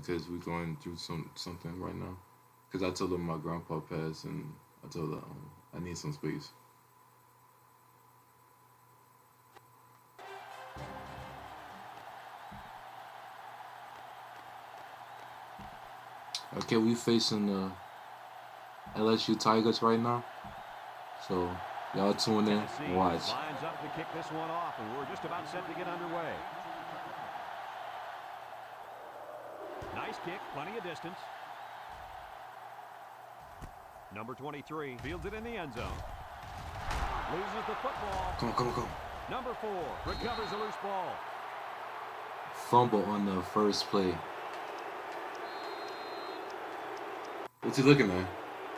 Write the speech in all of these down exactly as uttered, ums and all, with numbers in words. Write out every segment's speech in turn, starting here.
because we're going through some something right now. Because I told her my grandpa passed, and I told her um, I need some space. Okay, we facing the L S U Tigers right now, so y'all tune in and watch. Lines up to kick this one off, and we're just about set to get underway. Nice kick, plenty of distance. Number twenty-three fields it in the end zone. Loses the football. Come on, come on, come on. Number four recovers a loose ball. Fumble on the first play. What you looking at?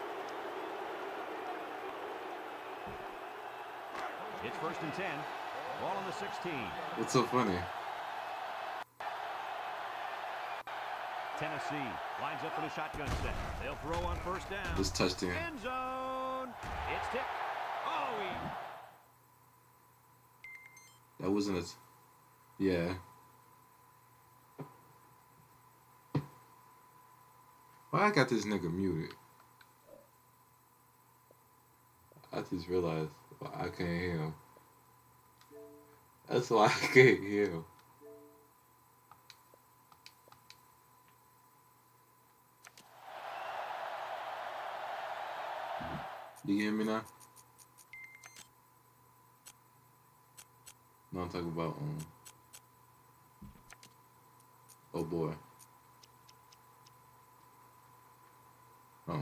It's first and ten. Ball on the sixteen. What's so funny? Tennessee lines up for the shotgun set. They'll throw on first down. This touchdown. End zone. It's tipped. Oh, he... That wasn't a... Yeah. Why I got this nigga muted? I just realized why I can't hear him. That's why I can't hear him. You hear me now? No, I'm talking about, um... oh boy. Oh.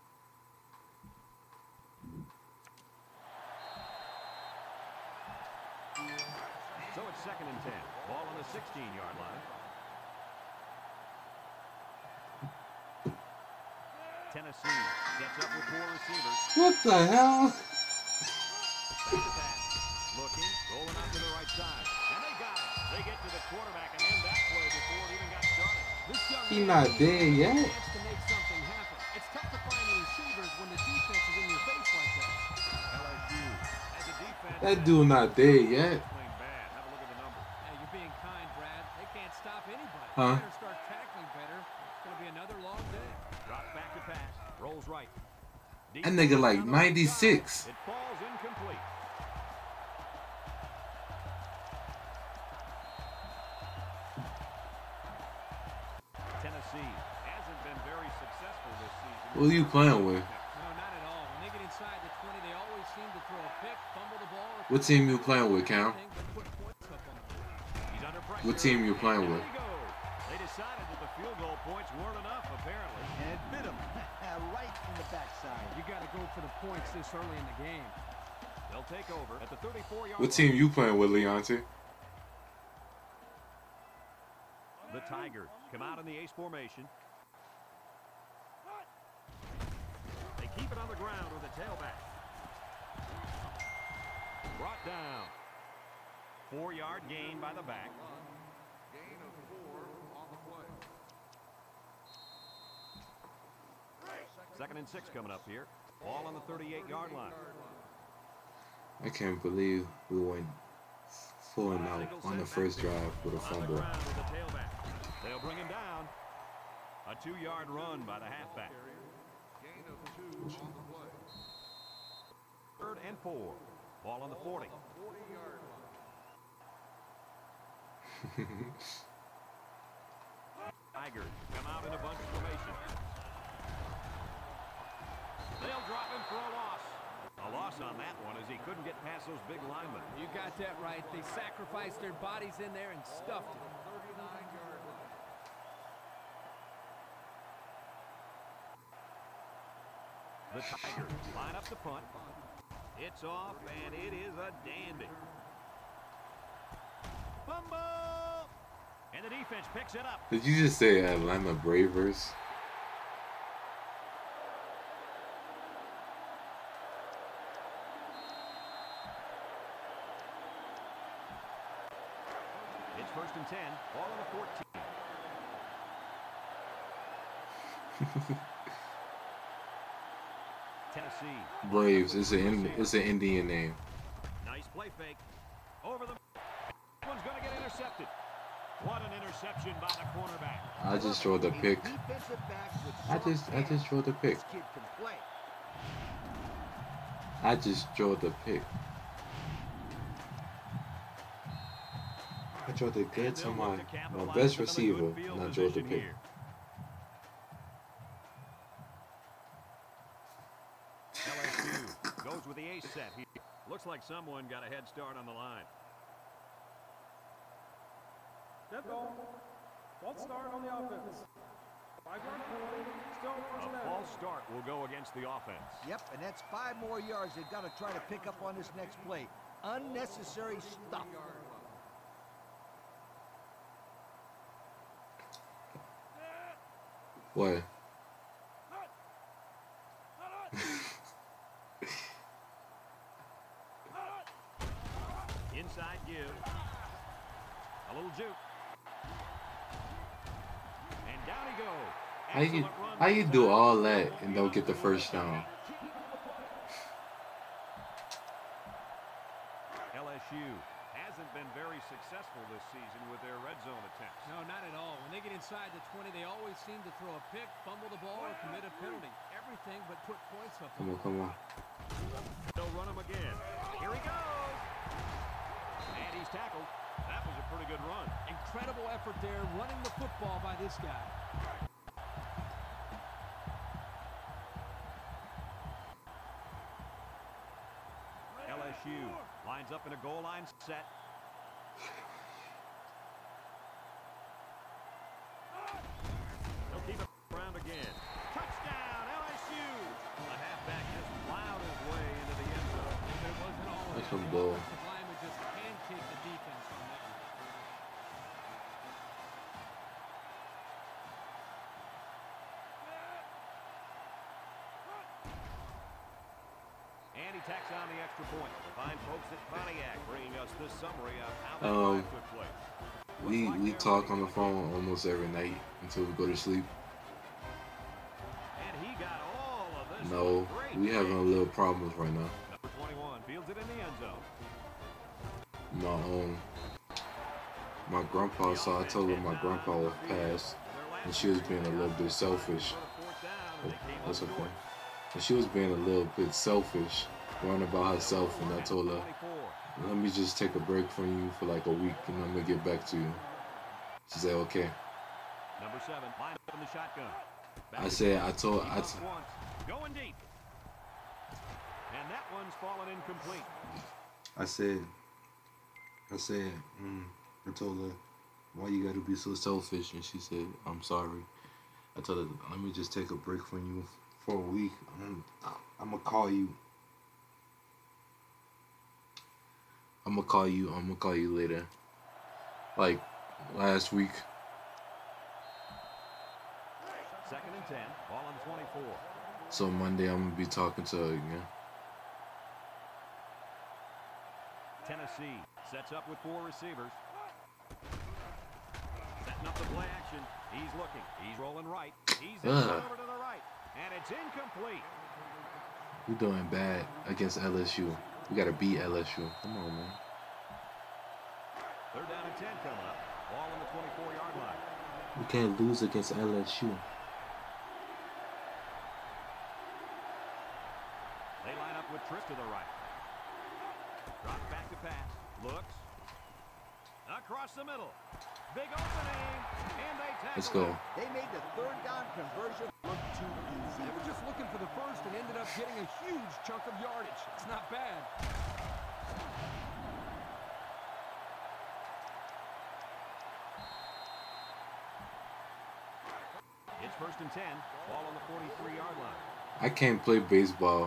So it's second and ten. Ball on the sixteen-yard line. Tennessee sets up with four receivers. What the hell? Back to pass. Looking, rolling out to the right side. And they got it. They get to the quarterback and end that play before it even got started. This young He not dead yet. To make something happen. It's tough to find the receivers when the defense is in your face like that. L S U as a defense. That dude not dead yet. Playing bad. Have a look at the numbers. Hey, you're being kind, Brad. They can't stop anybody. Huh? Better start tackling better. It's going to be another long day. Drops back to pass. Rolls right. Deep That nigga like down the right ninety-six. side. It falls incomplete. Tennessee hasn't been very successful this season. Who are you playing with? No, not at all. When they get inside the twenty, they always seem to throw a pick, fumble the ball. Or What team you playing with, Cam? anything but put points up on the board. He's under pressure. What team you playing There with? we go. They decided that the field goal points weren't enough, apparently. And it bit him right from the backside. You got to go for the points this early in the game. They'll take over at the thirty-four-yard What line. team you playing with, Leonte? The Tigers come out in the ace formation. They keep it on the ground with a tailback. Brought down. Four-yard gain by the back. Gain of four on the play. Second and six coming up here. Ball on the thirty-eight-yard line. I can't believe we went four and out on the first drive with a On the fumble. ground with the tailback. They'll bring him down. A two-yard run by the halfback. Gain of two on the play. Third and four. Ball on the forty. forty-yard Tigers come out in a bunch formation. They'll drop him for a loss. A loss on that one as he couldn't get past those big linemen. You got that right. They sacrificed their bodies in there and stuffed it. thirty-nine-yard line. The Tigers line up the punt. It's off, and it is a dandy. Fumble! And the defense picks it up. Did you just say Atlanta Bravers? It's first and ten. Ball on the fourteen. Tennessee. Braves. It's an it's an Indian name. Nice play fake. Over the... One's going to get intercepted. What an interception by the cornerback. I just throw the pick. Defensive back with I soft just I hands. just throw the pick. This kid can play. I just throw the pick. I throw the good to my my best receiver, and I throw the pick. L S U goes with the ace set here. Looks like someone got a head start on the line. Dead ball. False start on the offense. Five-yard penalty. Still A first down. false start will go against the offense. Yep, and that's five more yards they've got to try to pick up on this next play. Unnecessary stuff. What? Inside give. A little juke. And down he goes. How you Excellent run how you by do the all tackle. that and don't get the first down? L S U hasn't been very successful this season with their red zone attempts. No, not at all. When they get inside the twenty, they always seem to throw a pick, fumble the ball, or commit a penalty. Everything but put points up. Come on, come on. They'll run him again. Here he goes. And he's tackled. That was a pretty good run. Incredible effort there, running the football by this guy. L S U lines up in a goal line set. They'll keep it around again. Touchdown, L S U! The halfback just plowed his way into the end zone. There wasn't always That's some the bull. offensive lineman just pancaked the defense on that one. And he tacks on the extra point. The fine folks at Pontiac bringing us this summary of how that Um, drive took place. We we talk on the phone almost every night until we go to sleep. And he got all of this. No, Great we having a save. little problems right now. Number twenty-one fields it in the end zone. My um my grandpa saw I told her my grandpa was passed and she was being a little bit selfish. Oh, that's okay. And she was being a little bit selfish, worrying about herself, and I told her, let me just take a break from you for like a week and I'm gonna get back to you. She said, okay. Number seven, line up in the shotgun. I said, I told, I, t Once, going deep. And that one's fallen incomplete. I said, I said, mm, I told her, why you gotta be so selfish? And she said, I'm sorry. I told her, let me just take a break from you for a week. I'm, I'm gonna call you. I'm gonna call you. I'm gonna call you later. Like last week. Second and ten, ball on the twenty-four. So Monday I'm gonna be talking to her again. Tennessee sets up with four receivers. Setting up the play action. He's looking. He's rolling right. He's in Ugh. over to the right. And it's incomplete. We're doing bad against L S U. We gotta beat L S U. Come on, man. Third down and ten coming up. Ball on the twenty-four yard line. We can't lose against L S U. They line up with Tripp to the right. Drops back to pass. Looks. Across the middle. Big opening. And they tackle. Let's go. him. They made the third down conversion look too easy. They were just looking for the first and ended up getting a huge chunk of yardage. It's not bad. It's first and ten. Ball on the forty-three yard line. I can't play baseball.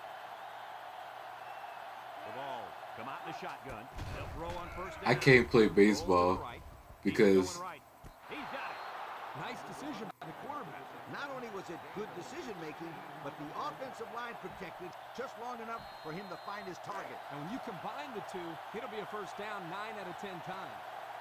The ball come out in the shotgun. They'll throw on first down. I can't play Rolls to the baseball right. He's because going right. He's got it. Nice decision by the quarterback. Not only was it good decision making, but the offensive line protected just long enough for him to find his target. And when you combine the two, it'll be a first down nine out of ten times.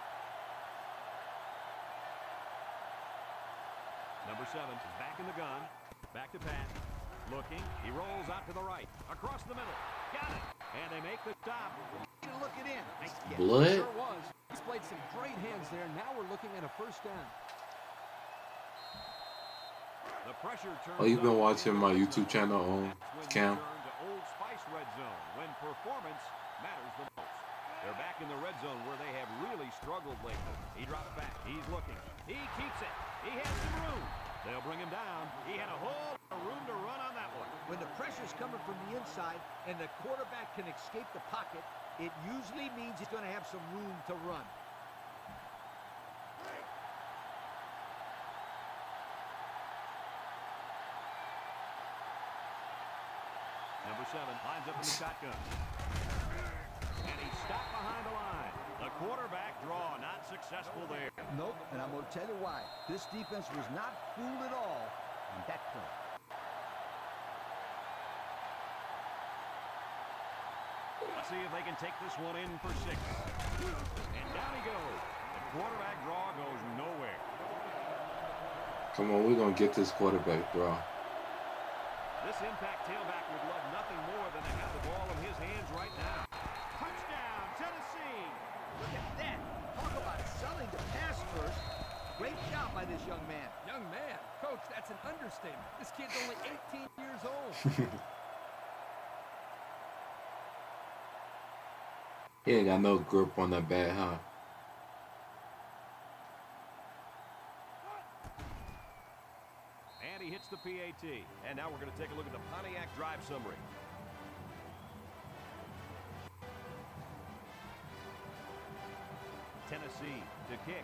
Number seven is back in the gun. Back to pass. Looking. He rolls out to the right. Across the middle. Got it. And they make the stop. Look it in. Nice catch. blood. Sure was. displayed some great hands there. Now we're looking at a first down. The pressure turns Oh, you've been up watching in the my red YouTube zone. channel on That's when Cam? you turn to Old Spice Red Zone, when performance matters the most. They're back in the red zone where they have really struggled lately. He drops back. He's looking. He keeps it. He has some room. They'll bring him down. He had a whole lot of room to run on that one. When the pressure's coming from the inside and the quarterback can escape the pocket, it usually means he's going to have some room to run. Number seven lines up in the shotgun. And he's stopped behind the line. The quarterback draw not successful there. Nope, and I'm going to tell you why. This defense was not fooled at all on that play. Let's see if they can take this one in for six. And down he goes. The quarterback draw goes nowhere. Come on, we're going to get this quarterback draw. This impact tailback would love nothing more than to have the ball in his hands right now. Touchdown, Tennessee! Look at that. Talk about selling the pass first. Great job by this young man. Young man. Coach, that's an understatement. This kid's only eighteen years old. He ain't got no grip on that bat, huh? And he hits the P A T. And now we're going to take a look at the Pontiac drive summary. Tennessee to kick.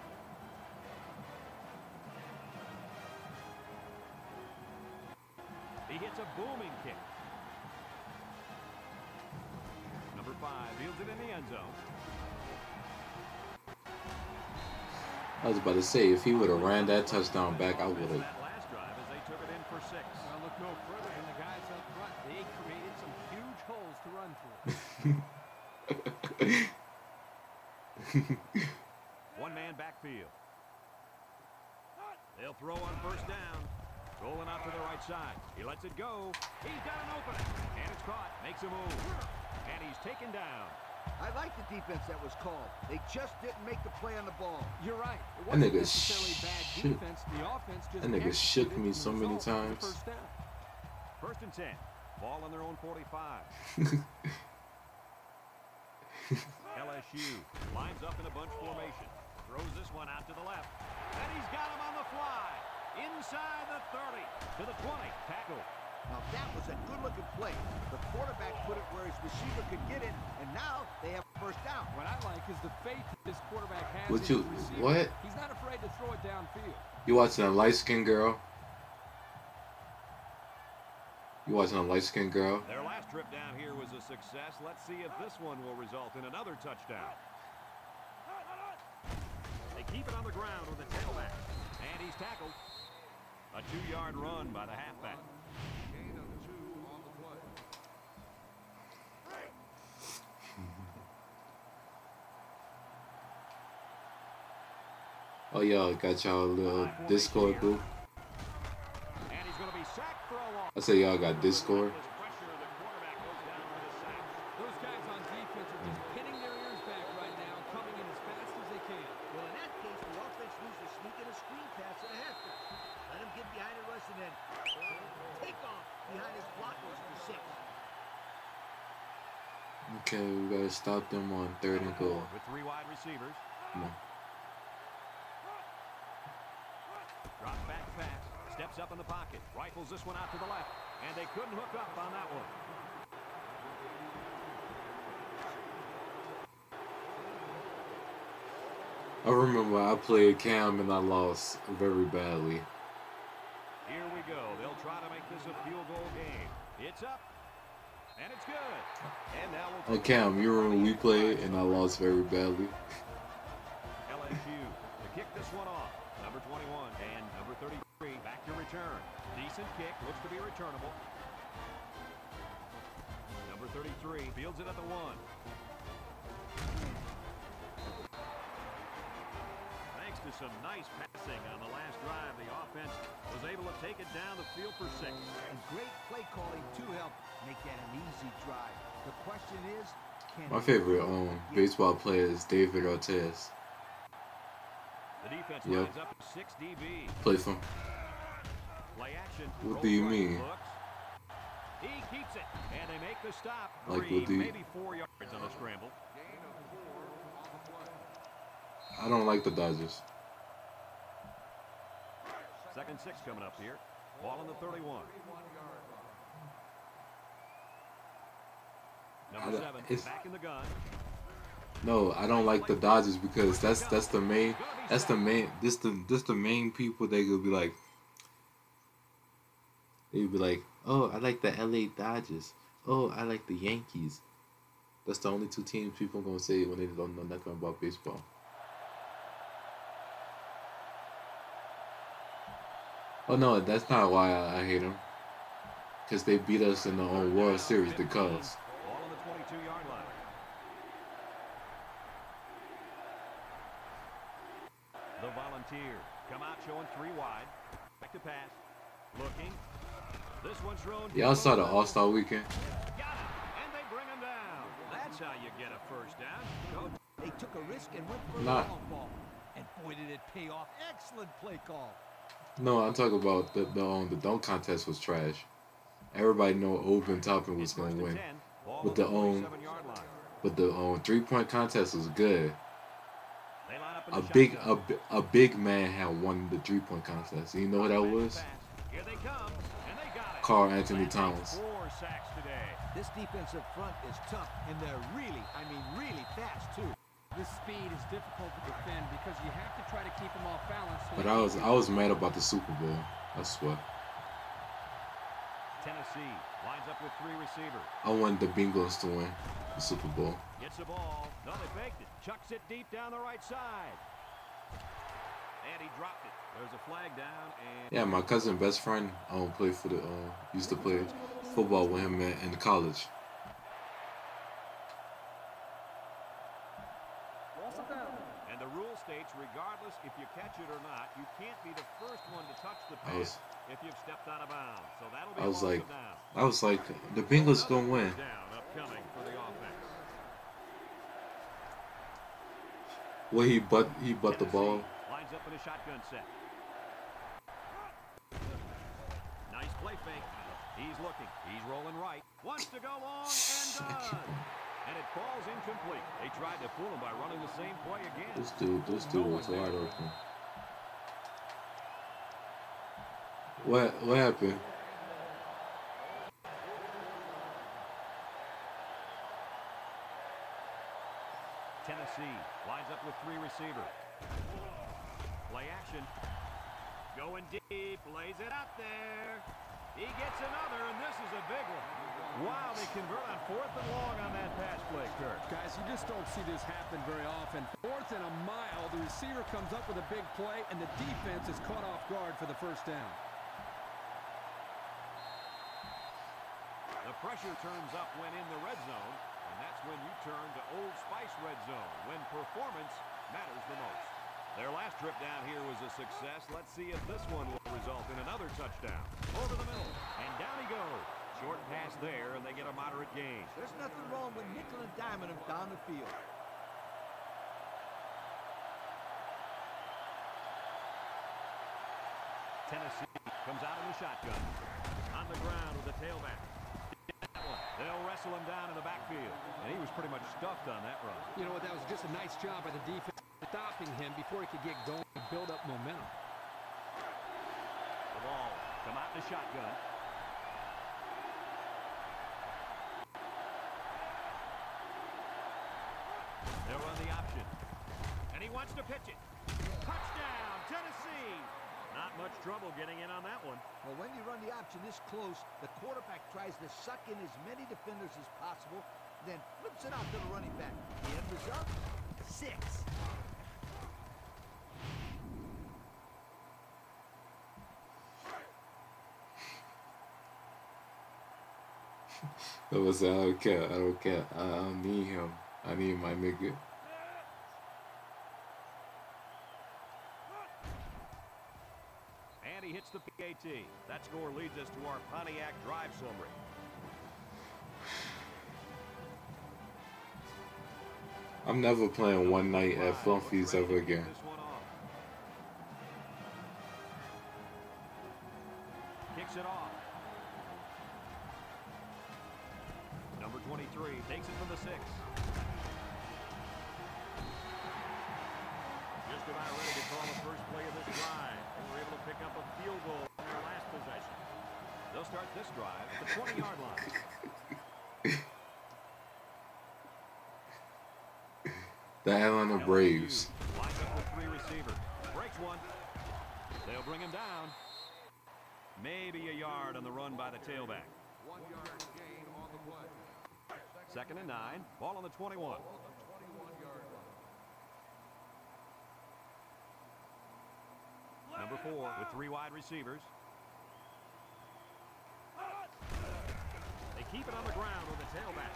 He hits a booming kick. Number five fields it in the end zone. I was about to say, if he would have ran that touchdown back, I would have. That last drive as they took it in for six. Well, look no further than the guys up front. They created some huge holes to run through. One man backfield. They'll throw on first down. Rolling out to the right side. He lets it go. He's got an opening. And it's caught. Makes a move. And he's taken down. I like the defense that was called. They just didn't make the play on the ball. You're right. It That wasn't nigga necessarily bad shook- defense. The offense just that nigga shook executed me the so many result of the times. first down. First and ten. Ball on their own forty-five. L S U lines up in a bunch formation. Throws this one out to the left. And he's got him on the fly. Inside the thirty. To the twenty. Tackle. Now that was a good-looking play. The quarterback put it where his receiver could get it, and now they have first down. What I like is the faith this quarterback has What in you- his receiver. what? He's not afraid to throw it downfield. You watching a light-skinned girl? You watching a light-skinned girl? Their last trip down here was a success. Let's see if this one will result in another touchdown. They keep it on the ground with the tailback. And he's tackled. A two-yard run by the halfback. Gain of two on the play. Oh, y'all got y'all little Discord group. And he's going to be sacked for a loss. I say y'all got Discord. This pressure, the quarterback goes down with a sack. Those guys on defense are just pinning their ears back right now, coming in as fast as they can. Well, in that case, the offense needs to sneak in a screen pass and a half. Let him get behind the rush and then take off behind his blockers for six. Okay, we gotta stop them on third and goal. With three wide receivers. Come on. Drops back pass. Steps up in the pocket. Rifles this one out to the left. And they couldn't hook up on that one. I remember I played Cam and I lost very badly. Here we go. They'll try to make this a field goal game. It's up. And it's good. And now we'll Oh, Cam, you remember we played and I lost very badly? L S U to kick this one off. Number twenty-one and number thirty-three back to return. Decent kick. Looks to be returnable. Number thirty-three fields it at the one. Thanks to some nice passing on the last drive, the offense was able to take it down the field for six. And great play calling to help make that an easy drive. The question is, My favorite um baseball player is David Ortiz. The defense Yep. lines up six D B. Play for him. Play action. What do you Rolls right, mean? looks. He keeps it, and they make the stop. Like, Three, what do you- maybe four yards on the scramble. Gain of four on the play. I don't like the Dodgers. Second six coming up here. Ball on the thirty-one. Number I don't- seven, it's- back in the gun. No, I don't like the Dodgers because that's that's the main that's the main this the this the main people they could be like they'd be like, oh, I like the L A Dodgers. Oh, I like the Yankees. That's the only two teams people gonna say when they don't know nothing about baseball. Oh no, that's not why I, I hate them. Cause they beat us in the um, World Series, the Cubs. Ball on the twenty-two yard line. The Volunteers come out showing three wide. Back to pass. Looking. This one's thrown. Y'all saw the All-Star Weekend. Got it. And they bring him down. That's how you get a first down. Go. They took a risk and went for a Not- long ball. And boy, did it pay off. Excellent play call. No, I'm talking about the the um, the dunk contest was trash. Everybody know Open Toppin was It's gonna first and win, ten. Ball With on the, um, forty-seven yard line. but the um, three point contest was good. They line up in A the big shotgun. a, bi- a big man had won the three point contest. You know who that was? Here they come, and they got it. Carl Anthony That Towns. makes Four sacks today. This defensive front is tough, and they're really, I mean, really fast, too. This speed is difficult to defend because you have to try to keep them off balance. So But they I can was I was mad about the Super Bowl. That's what Tennessee lines up with three receivers. I wanted the Bengals to win the Super Bowl. Gets the ball. No, they faked it. Chucks it deep down the right side. And he dropped it. There's a flag down, and Yeah, my cousin best friend um played for the uh, used to play football with him in, in college. and the rule states, regardless if you catch it or not, you can't be the first one to touch the I pass was if you've stepped out of bounds. So that'll be I a was loss like of down. I was like the Bengals gonna win. Down upcoming for the offense. Well, he butt he butt the ball. Tennessee lines up in a shotgun set. Nice play fake. He's looking. He's rolling right. Wants to go long and done. And it falls incomplete. They tried to fool him by running the same play again. This dude this dude was wide open. What what happened? Tennessee lines up with three receivers. Play action. Going deep. Lays it out there. He gets another, and this is a big one. Wow, they convert on fourth and long on that pass play, Kurt. Guys, you just don't see this happen very often. Fourth and a mile, the receiver comes up with a big play, and the defense is caught off guard for the first down. The pressure turns up when in the red zone, and that's when you turn to Old Spice Red Zone, when performance matters the most. Their last trip down here was a success. Let's see if this one will result in another touchdown. Over the middle, and down he goes. Short pass there, and they get a moderate gain. There's nothing wrong with nickel and diming them down the field. Tennessee comes out in the shotgun. On the ground with the tailback. They'll wrestle him down in the backfield. And he was pretty much stuffed on that run. You know what, that was just a nice job by the defense stopping him before he could get going and build up momentum. The ball come out in the shotgun. They'll run the option. And he wants to pitch it. Touchdown, Tennessee! Not much trouble getting in on that one. Well, when you run the option this close, the quarterback tries to suck in as many defenders as possible, then flips it out to the running back. The end result? Six. That was I don't care. I don't care. I don't need him. I need my nigga. And he hits the P A T. That score leads us to our Pontiac drive summary. I'm never playing one night at Flunfies ever again. This one off. Kicks it off. Number twenty-three takes it from the six. Just about ready to call the first play of this drive. They were able to pick up a field goal in their last possession. They'll start this drive at the twenty-yard line. The Atlanta Braves. Lines up with three receivers. Breaks one. They'll bring him down. Maybe a yard on the run by the tailback. One yard gain on the play. Second and nine. Ball on the twenty-one. twenty-one-yard line. Number four with three wide receivers. They keep it on the ground with the tailback.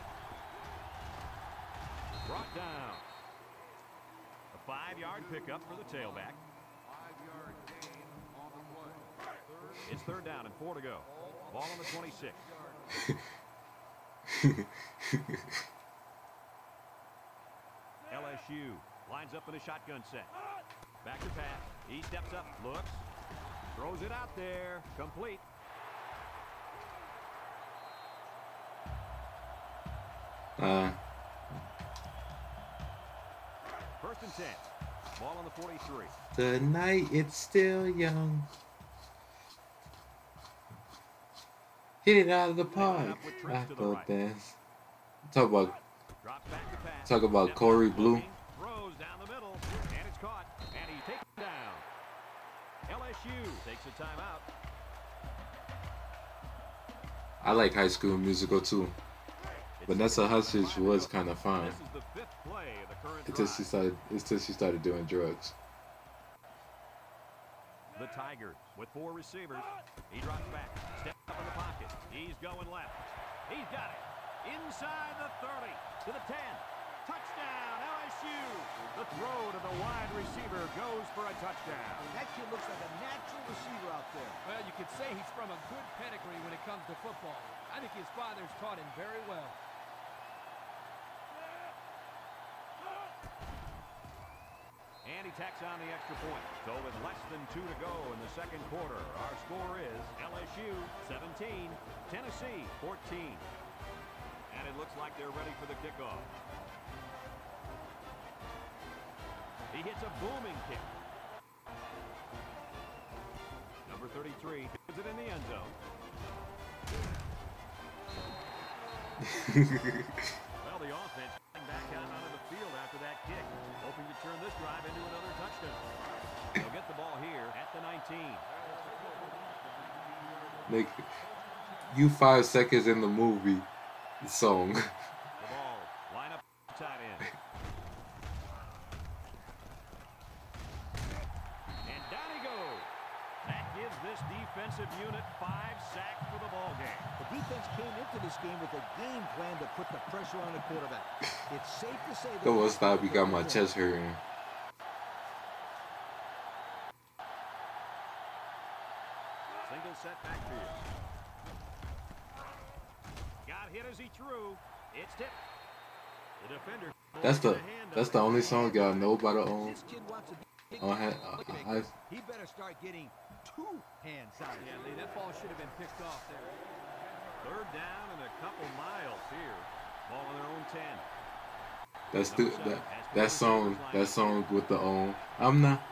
Brought down. A five-yard pickup for the tailback. Five-yard gain on the play. Third It's third down and four to go. Ball on the twenty-six. L S U lines up in a shotgun set. Back to pass. He steps up, looks, throws it out there. Complete. Uh, First and ten. Ball on the forty-three. the night it's still young. Hit it out of the park. I thought dance. Talk about Drops back to pass. talk about Corey Blue. Throws down the middle, and it's caught, and he's taken down. L S U takes a timeout. I like High School Musical too. Vanessa Hudgens was kind of fine This is the fifth play of the current until she drive. started until she started doing drugs. The Tigers with four receivers. He drops back, steps up in the pocket. He's going left. He's got it. Inside the thirty, to the ten. Touchdown, L S U. The throw to the wide receiver goes for a touchdown. That kid looks like a natural receiver out there. Well, you could say he's from a good pedigree when it comes to football. I think his father's taught him very well. And he tacks on the extra point. So with less than two to go in the second quarter, our score is L S U seventeen, Tennessee fourteen. And it looks like they're ready for the kickoff. He hits a booming kick. Number thirty-three puts it in the end zone. Well, the offense getting back out onto the field after that kick, hoping to turn this drive into another touchdown. They'll get the ball here at the nineteen. Like you five seconds in the movie song. The ball, line up, tight end. And down he goes. That gives this defensive unit five sacks for the ball game. The defense came into this game with a game plan to put the pressure on the quarterback. It's safe to say that... Go on, stop. You got my chest hurting. Single set backfield. Got hit as he threw. It's tipped. The defender. That's the that's the only song y'all know by the own. This kid wants a big on ha- look uh, at I, this. He better start getting two hand size. Yeah, Lee, that ball should have been picked off there. Third down and a couple miles here. Ball on their own ten. that's the that, that song that song with the own. I'm not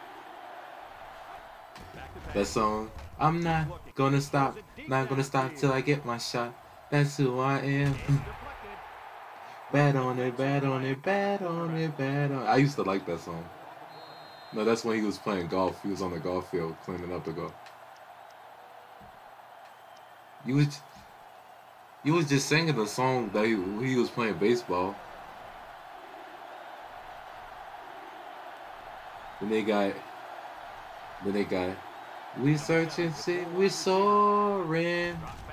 Back to pass. that song. I'm not gonna stop. Not gonna stop till I get my shot. That's who I am. It's deflected. Bad on it, bad on it, bad on it, bad on it. I used to like that song. No, that's when he was playing golf. He was on the golf field cleaning up the golf. You was, you was just singing the song that he, he was playing baseball. Then they got, then they got, we searching, see, we soaring,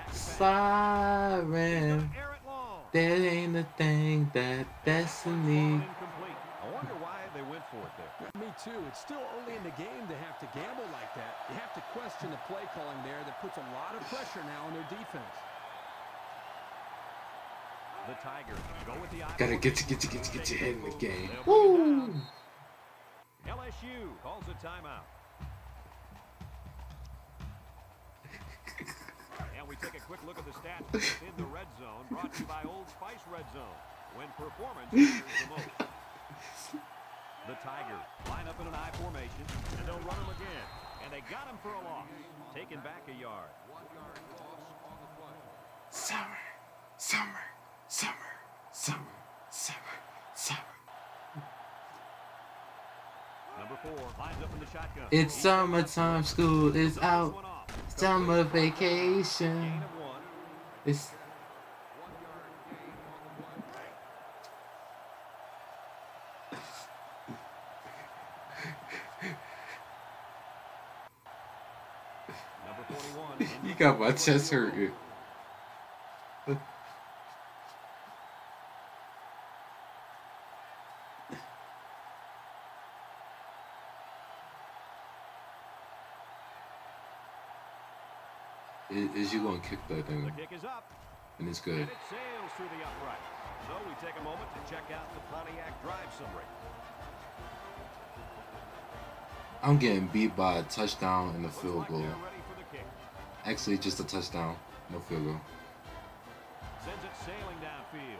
siren. Air it long. That ain't a thing that destiny. Incomplete. I wonder why they went for it there. Me too. It's still early in the game to have to gamble like that. You have to question the play calling there that puts a lot of pressure now on their defense. The Tigers go with the Gotta get to get to get to get your head in the game. Woo! Woo! L S U calls a timeout. And we take a quick look at the stats in the red zone, brought to you by Old Spice Red Zone, when performance matters the most. The Tigers line up in an I formation, and they'll run them again. And they got him for a loss, taking back a yard. One-yard loss on the play. Summer, summer, summer, summer, summer, summer. Number four lines up in the shotgun. It's summertime, school is out. Summer vacation. Gain of one. It's One-yard gain on the play. Number forty-one. you got my chest hurting. Is, is you gonna kick that thing? The kick is up, And it's and good. it sails through the upright. So we take a moment to check out the Pontiac drive summary. I'm getting beat by a touchdown and a Looks field like goal. they're ready for the kick. Actually, just a touchdown, no field goal. Sends it sailing downfield.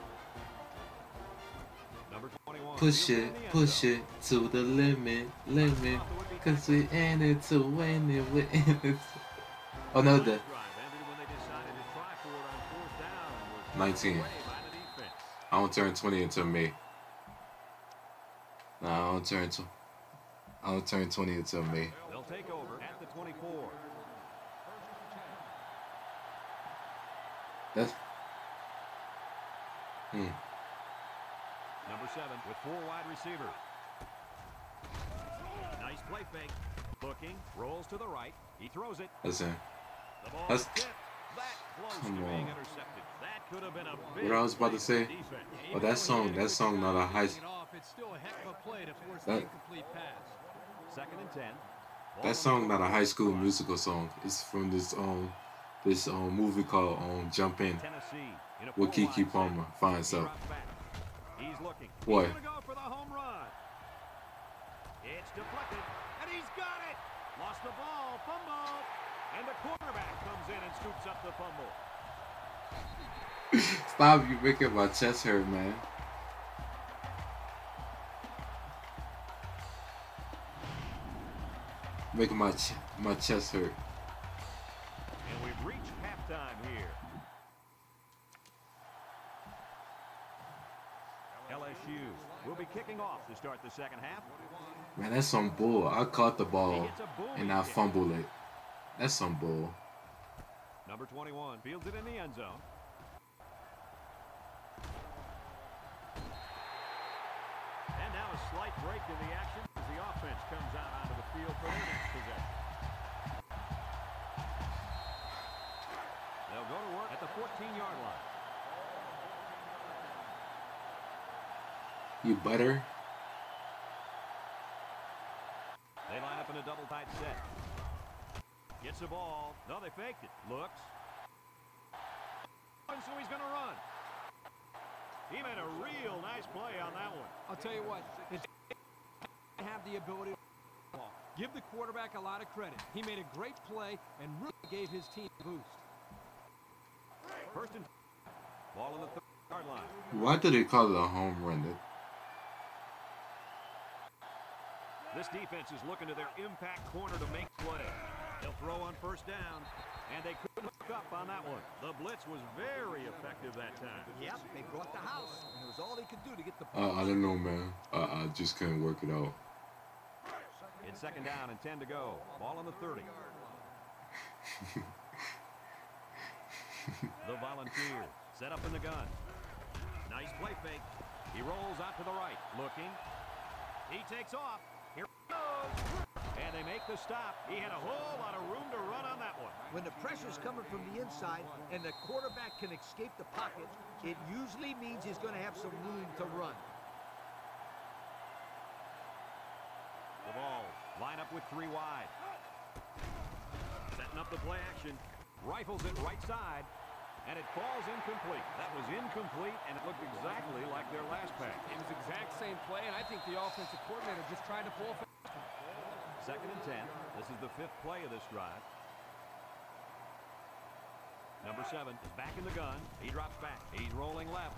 Number twenty-one. Push fields it, in the end push zone. it to the limit, limit. Cause we in it to win it, we in it. Oh no, the Drive ended when they decided to try for it on fourth down and were taken nineteen. away by the defense. I don't turn twenty until May. Nah, I don't turn tw- I don't turn twenty until May. They'll take over at the twenty-four. That's hmm. Number seven with four wide receivers. Nice play fake. Looking, rolls to the right. He throws it. Listen, The ball That's- is tipped. That close come to being on. intercepted. That could have been a big What I was about to play say? for the defense. Oh, that song, that song not a high. It's still a heck of a play to force That- the incomplete pass. Second and ten. Ball That song not a high school musical song. It's from this um this um movie called um Jump In Tennessee in a with four Keke wide Palmer. set. Fine He self. drops back. He's looking. Boy. He's gonna go for the home run. It's deflected, and he's got it. Lost the ball, fumble, and the quarterback comes in and scoops up the fumble. Stop! You making my chest hurt, man. Making my ch- my chest hurt. And we've reached halftime here. L S U will be kicking off to start the second half. Man, that's some bull. I caught the He ball hits a booming and I kick. fumbled it. That's some bull. Number twenty-one fields it in the end zone. And now a slight break in the action as the offense comes out onto the field for their next possession. They'll go to work at the fourteen-yard line. You butter? They line up in a double tight set. Gets the ball. No, they faked it. Looks. And so he's going to run. He made a real nice play on that one. I'll tell you what, it's have the ability to ball. Give the quarterback a lot of credit. He made a great play and really gave his team a boost. First and ball on the third-yard line. Why do they call it a home run? That- This defense is looking to their impact corner to make play. They'll throw on first down, and they couldn't hook up on that one. The blitz was very effective that time. Yep, they brought the house, and it was all they could do to get the Uh, ball. I don't know, man. I, I just couldn't work it out. It's second down and ten to go. Ball on the thirty. The Volunteers set up in the gun. Nice play fake. He rolls out to the right. Looking. He takes off. Here he goes. And they make the stop. He had a whole lot of room to run on that one. When the pressure's coming from the inside and the quarterback can escape the pocket, it usually means he's going to have some room to run. The ball line up with three wide. Setting up the play action. Rifles it right side. And it falls incomplete. That was incomplete, and it looked exactly like their last pass. It was the exact same play, and I think the offensive coordinator just tried to pull a fast one. Second and ten. This is the fifth play of this drive. Number seven is back in the gun. He drops back. He's rolling left.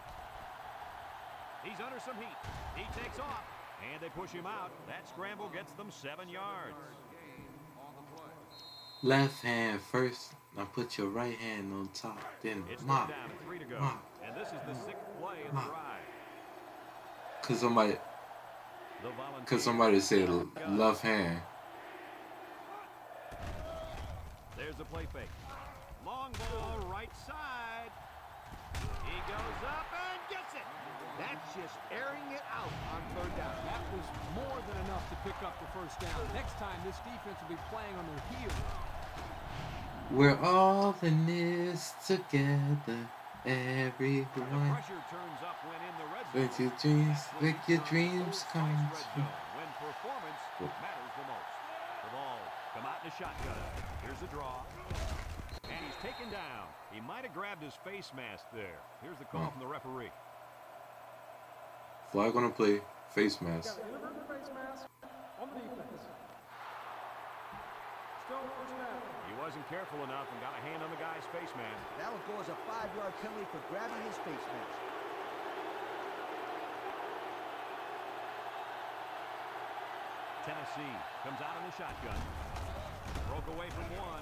He's under some heat. He takes off, and they push him out. That scramble gets them seven yards. Left hand first. Now put your right hand on top. Then It's mop. down and three to go. Mop. And this is the sixth play of the Mop. drive. Cause somebody, The Volunteers cause somebody said gun. left hand. There's the play fake. Long ball, right side. He goes up and gets it. That's just airing it out on third down. That was more than enough to pick up the first down. Next time, this defense will be playing on their heels. We're all in this together, The everyone. pressure turns up when in the red zone. Make your dreams, make your dreams Both come sides red true. zone when performance matters the most. The ball come out in a shotgun. Here's the draw. And he's taken down. He might have grabbed his face mask there. Here's the call Oh. from the referee. Flag on the play, face mask. Inadvertent face mask on the defense. Still first down. He wasn't careful enough and got a hand on the guy's face mask. That'll go as a five-yard penalty for grabbing his face mask. Tennessee comes out in the shotgun. Broke away from one.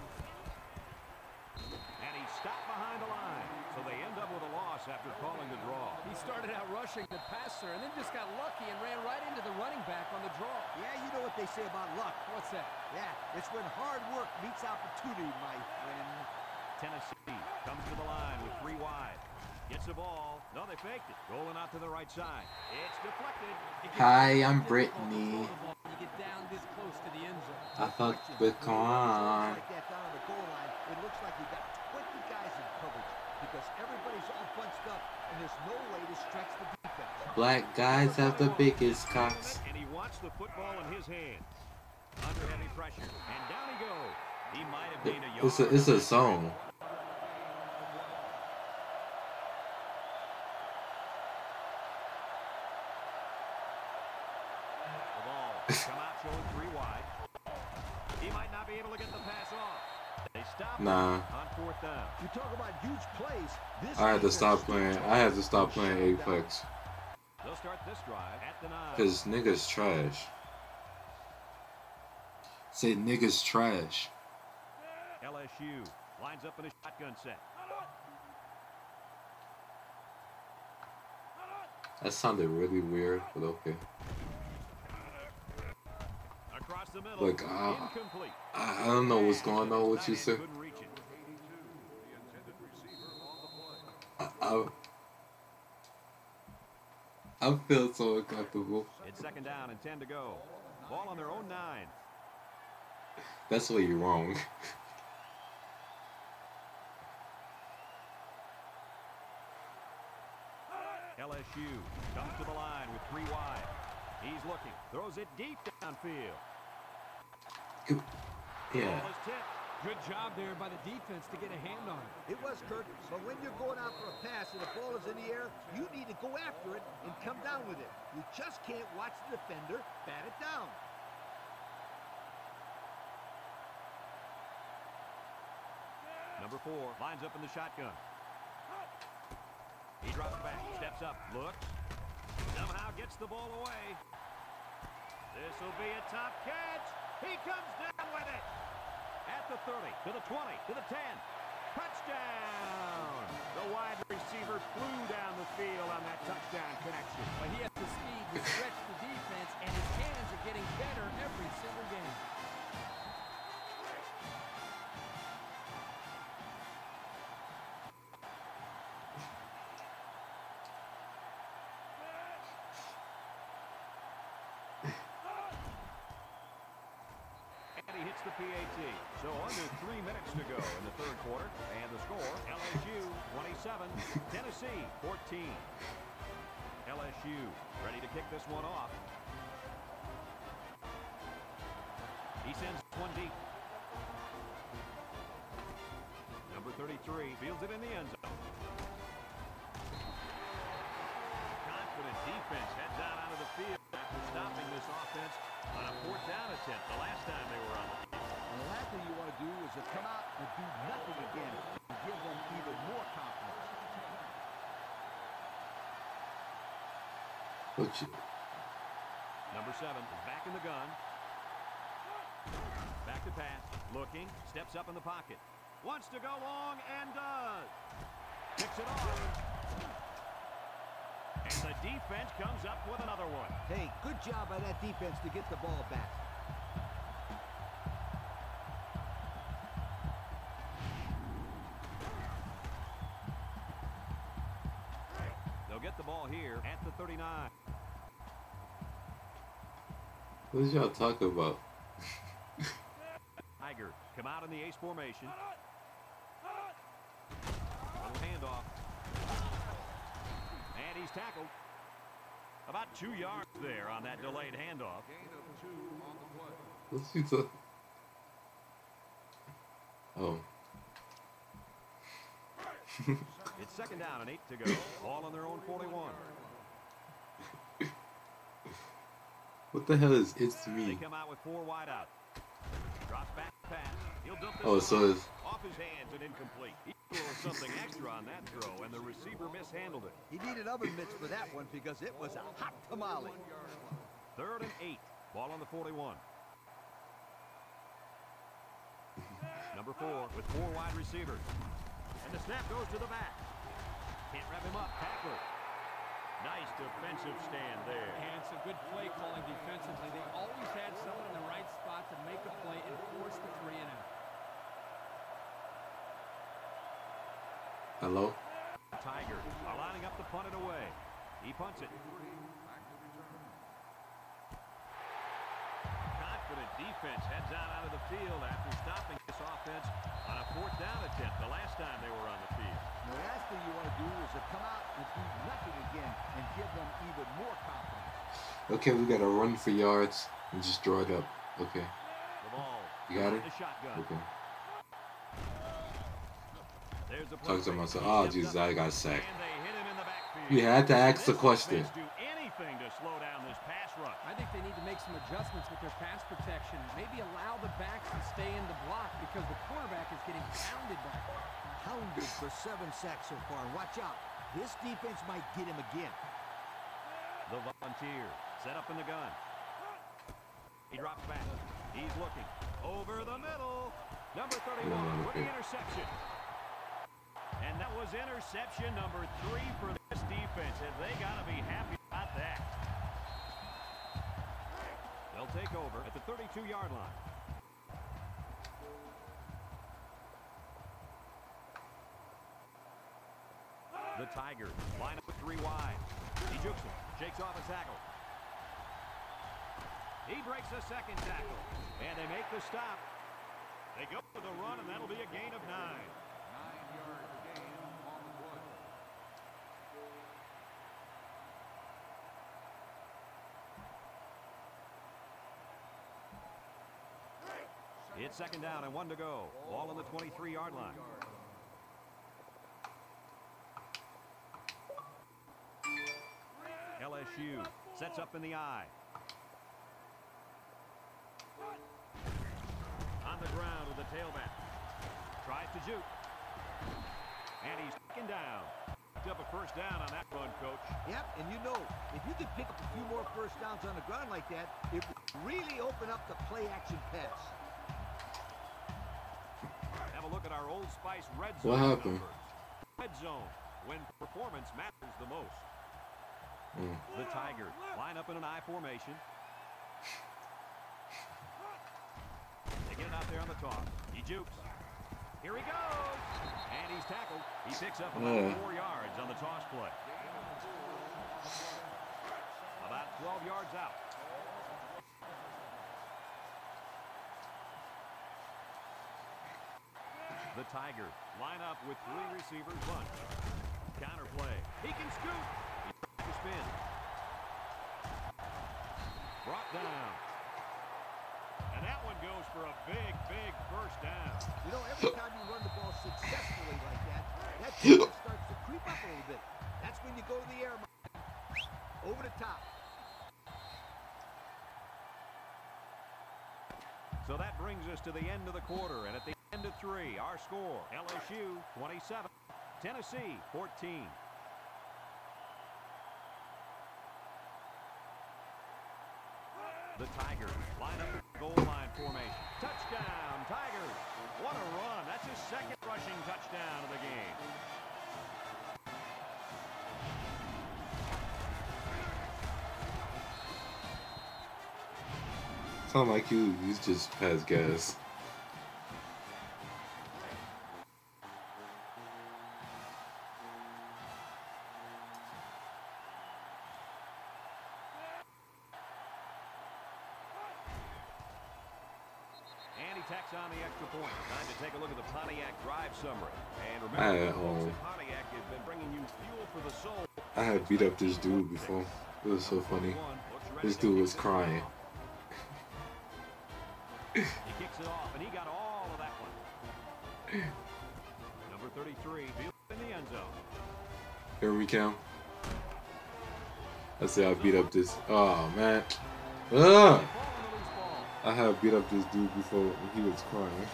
And he's stopped behind the line. So they end up with a loss after calling the draw. He started out rushing the passer and then just got lucky and ran right into the running back on the draw. Yeah, you know what they say about luck. What's that? Yeah, it's when hard work meets opportunity, my friend. Tennessee comes to the line with three wide. Gets the ball. No, they faked it. Rolling out to the right side. It's deflected. Hi, I'm Difficult to Brittany. throw the ball when you get down this close to the end zone. I fuck with Kwan. Like that down on the goal line, it looks like you got twenty guys in coverage because everybody's all bunched up and there's no way to stretch the defense. Black guys have the biggest cocks. And he wants the football in his hands. Under heavy pressure. And down he goes. He might have gained a yard. It's a it's a song. The ball come out showing three wide. He might not be able to get the pass off. They stop him Nah. on fourth down. You talk about huge plays. This I had to defense stop is playing. still I had to trying stop to playing shut it down. Apex They'll start this drive at the nine. because niggas trash. Say niggas trash. L S U lines up in a shotgun set. That sounded really weird, but okay. Across the middle. Look, uh, Incomplete. I, I don't know what's going on. What you said? Couldn't reach it. The intended receiver on the play. I, I I feel so uncomfortable. It's second down and ten to go. Ball on their own nine. That's where you're wrong. L S U comes to the line with three wide. He's looking. Throws it deep downfield. Yeah. Ball is tipped. Good job there by the defense to get a hand on it. It was, Kurt, but when you're going out for a pass and the ball is in the air, you need to go after it and come down with it. You just can't watch the defender bat it down. Number four lines up in the shotgun. He drops back, steps up, looks. Somehow gets the ball away. This will be a top catch. He comes down with it. At the thirty, to the twenty, to the ten. Touchdown! The wide receiver flew down the field on that touchdown connection. But he has the speed to stretch the defense, and his hands are getting better every single game. And he hits the P A T. So under three minutes to go in the third quarter. And the score, L S U twenty-seven, Tennessee fourteen. L S U ready to kick this one off. He sends one deep. Number thirty-three fields it in the end zone. Confident defense heads out onto the field after stopping this offense on a fourth down attempt the last time they were on the field. And the last thing you want to do is to come out and do nothing again and give them even more confidence. What you? Number seven is back in the gun. Back to pass. Looking. Steps up in the pocket. Wants to go long and does. Picks it off. And the defense comes up with another one. Hey, good job by that defense to get the ball back. They'll get the ball here at the thirty-nine. What did y'all talk about? Tiger come out in the ace formation. Little handoff. And he's tackled. About two yards there on that delayed handoff. Gain of two on the play. What's he talking? Oh. It's second down and eight to go. All on their own forty-one. What the hell is it's They me? come out with four wide out. Drops back pass. He'll dump this Oh, so one it's off his hands and incomplete. He threw something extra on that throw, and the receiver mishandled it. He needed oven mitts for that one because it was a hot tamale. Third and eight. Ball on the forty-one. Number four with four wide receivers. And the snap goes to the back. Can't wrap him up. Tackler. Nice defensive stand there. And some good play calling defensively. They always had someone in the right spot to make a play and force the three and out. hello. Tiger are lining up to punt it away. He punts it. Back to return. Confident defense heads out onto the field after stopping this offense on a fourth down attempt the last time they were on the field. The last thing you want to do is to come out and do nothing again and give them even more confidence. Okay, we gotta run for yards and just draw it up. Okay, The ball. you got it. The shotgun. Okay. There's a Talk to play. myself. He Oh, steps Jesus, up, I got sacked. and they hit him in the backfield. You had to ask the This question. offense do anything to slow down this pass rush. I think they need to make some adjustments with their pass protection. Maybe allow the backs to stay in the block because the quarterback is getting pounded back there. Hounded for seven sacks so far. Watch out. This defense might get him again. The Volunteer set up in the gun. He drops back. He's looking over the middle. Number thirty-one with the interception. And that was interception number three for this defense, and they got to be happy about that. They'll take over at the thirty-two yard line. The Tigers line up with three wide. He jukes him, shakes off a tackle. He breaks a second tackle, and they make the stop. They go for the run, and that'll be a gain of nine. Nine-yard gain on the play. It's second down and one to go. Ball on the twenty-three yard line. L S U sets up in the eye. On the ground with the tailback. Tries to juke. And he's taken down. Picked up a first down on that run, Coach. Yep, and you know, if you could pick up a few more first downs on the ground like that, it would really open up the play-action pass. Have a look at our Old Spice red zone What happened? numbers. Red zone, when performance matters the most. Mm. The Tigers line up in an I formation. They get it out there on the toss. He jukes. Here he goes. And he's tackled. He picks up about Yeah. four yards on the toss play. About twelve yards out. The Tigers line up with three receivers bunch. Counter play. He can scoot. He tries to spin. Brought down. And that one goes for a big, big first down. You know, every time you run the ball successfully, to the end of the quarter, and at the end of three, our score, L S U twenty-seven, Tennessee fourteen. The Tigers line up the goal line formation. Touchdown, Tigers. What a run. That's his second rushing touchdown of the game. Sound like you, you just pass gas. And he tacks on the extra point. Time to take a look at the Pontiac drive summary. And I remember, at folks, home. that Pontiac has been bringing you fuel for the soul. I had beat up this dude before. It was so funny. This dude was crying. He kicks it off, and he got all of that one. Number thirty-three, field in the end zone. Here we count. I say I beat up this. Oh man. Ugh. I have beat up this dude before when he was crying.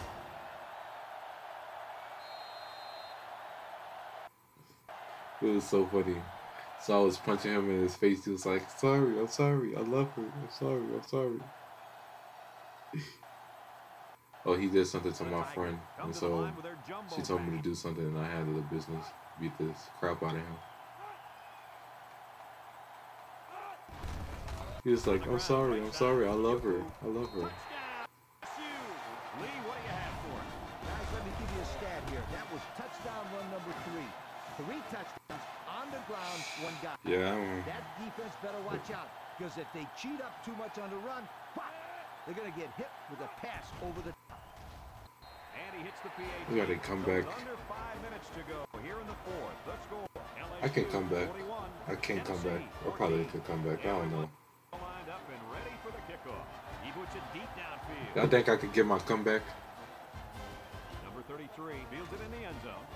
It was so funny. So I was punching him in his face. He was like, "Sorry, I'm sorry. I love her. I'm sorry. I'm sorry." Oh, he did something to my friend, and so she told me to do something, and I handled the business. Beat this crap out of him. He was like, "I'm sorry, I'm sorry, I love her, I love her." Lee, what do you have for us? Guys, let me give you a stat here. That was touchdown run number three. Three touchdowns on the ground, one guy. Yeah, I That defense better watch out, because if they cheat up too much on the run, pop, they're going to get hit with a pass over the top. And he hits the P A T. We gotta come back. Under five minutes to go here in the fourth. The score, L S U I can come back. forty-one, I can't come back. Tennessee I probably fourteen. could come back. I don't know. Lined up and ready for the kickoff. He puts it deep downfield. I think I could get my comeback. Number thirty-three fields it in the end zone.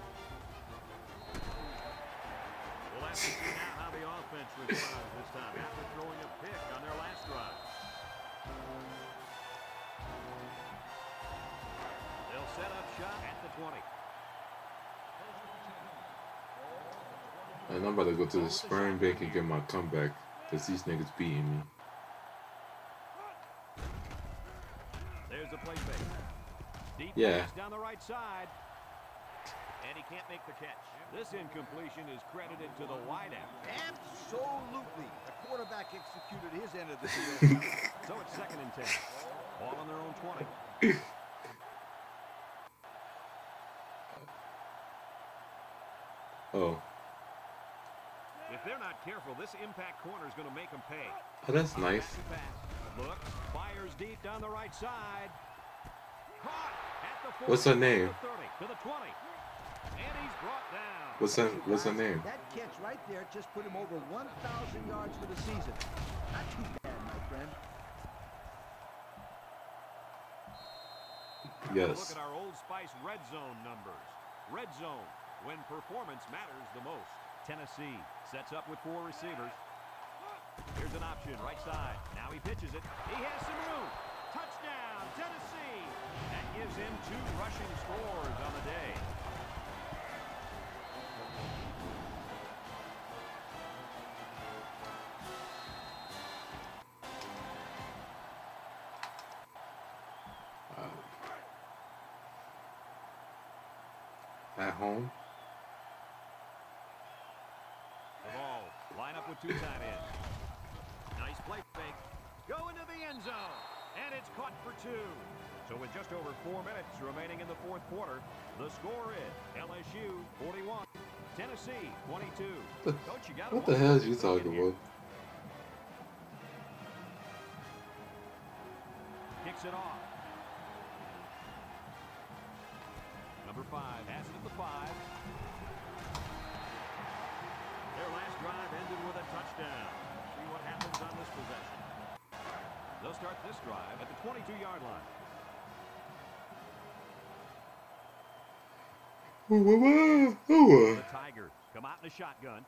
We'll have to see now how the offense responds this time after throwing a pick on their last drive. They'll set up shot at the twenty. And I'm about to go to the sperm bank and get my comeback, because these niggas beating me. There's the play fake. Deep Yeah. pass down the right side. And he can't make the catch. This incompletion is credited to the wideout. Absolutely. The quarterback executed his end of the deal. So it's second and ten. Ball on their own twenty. Oh. If they're not careful, this impact corner is going to make them pay. Oh, that's nice. Look, fires deep down the right side. Caught at the forty, What's her name? to the thirty, to the twenty. And he's brought down. What's her, what's her name? That catch right there just put him over one thousand yards for the season. Not too bad, my friend. Yes. Look at our Old Spice red zone numbers. Red zone, when performance matters the most. Tennessee sets up with four receivers. Here's an option, right side. Now he pitches it. He has some room. Touchdown, Tennessee. That gives him two rushing scores on the day. At home. The ball, line up with two tight ends. Nice play fake. Go into the end zone. And it's caught for two. So with just over four minutes remaining in the fourth quarter, the score is L S U forty-one, Tennessee twenty-two. Coach, you got What the hell is you talking about? Kicks it off. Number five has it at the five. Their last drive ended with a touchdown. See what happens on this possession. They'll start this drive at the twenty-two yard line. The Tigers come out in a shotgun.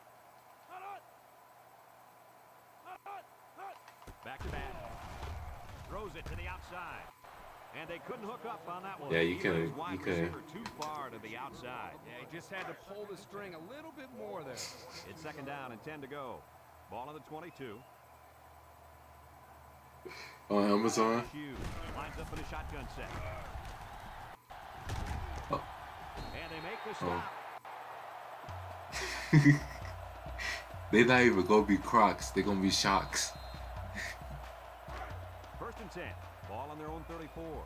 Back to back. Throws it to the outside. And they couldn't hook up on that one. Yeah, you He can. leaves wide You can. receiver too far to the outside. Yeah, he just had to pull the string a little bit more there. It's second down and ten to go. Ball on the twenty-two. On Amazon. Hughes lines up in a shotgun set. Oh. And they make the stop. Oh. They not even gonna be Crocs. They gonna be Shocks. First and ten. Ball on their own thirty-four.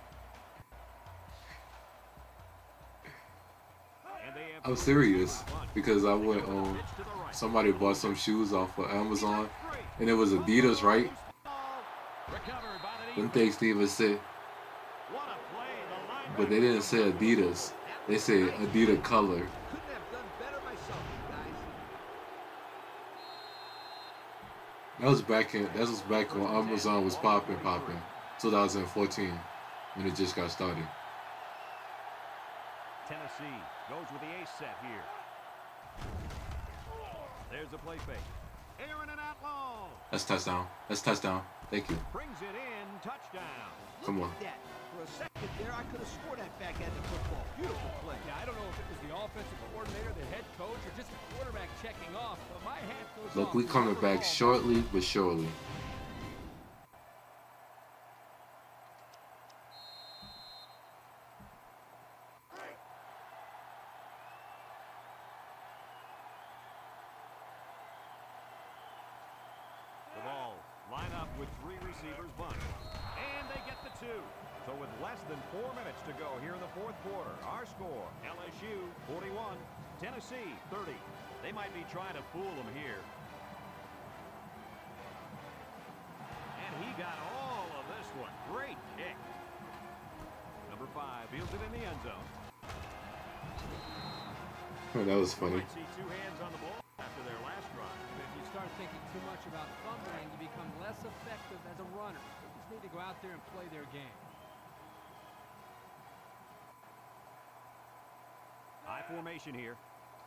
And they have I'm serious because I went on. Somebody bought some shoes off of Amazon, and it was Adidas, right? Them things they even said, but they didn't say Adidas. They said Adidas color. Couldn't have done better myself, guys. That was back in. That was back when Amazon was popping, popping. twenty fourteen, when it just got started. Tennessee goes with the ace set here. There's a play fake. Aaron and Outlaw. That's touchdown. That's touchdown. Thank you. Brings it in. Touchdown. Come on. Look at that. For a second there, I could have sworn that back at the football. Beautiful play. Yeah, I don't know if it was the offensive coordinator, the head coach, or just the quarterback checking off, but my hat goes Look, off. we coming back shortly but surely. The ball line up with three receivers bunt. And they get the two. So with less than four minutes to go here in the fourth quarter, our score, L S U forty-one, Tennessee thirty. They might be trying to fool them here. And he got all of this one. Great kick. Number five fields it in the end zone. Oh, that was funny. Might see two hands on the ball after their last run. If you start thinking too much about fumbling, you become less effective as a runner. They just need to go out there and play their game. High formation here.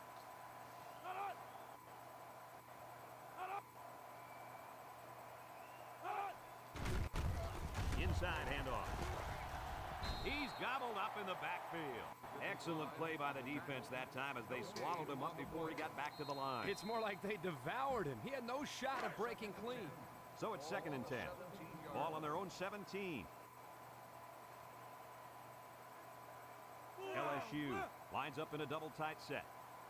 Inside handoff. He's gobbled up in the backfield. Excellent play by the defense that time as they swallowed him up before he got back to the line. It's more like they devoured him. He had no shot at breaking clean. So it's second and ten. Ball on their own seventeen. L S U lines up in a double tight set.